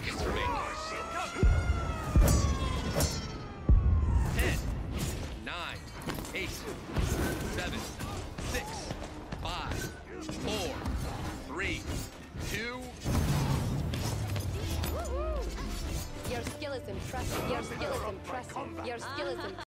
seconds remaining. 10, 9, 8, 7, 6, 5, 4, 3, 2. Your skill is impressive. Your skill is impressive. Your skill is impressive.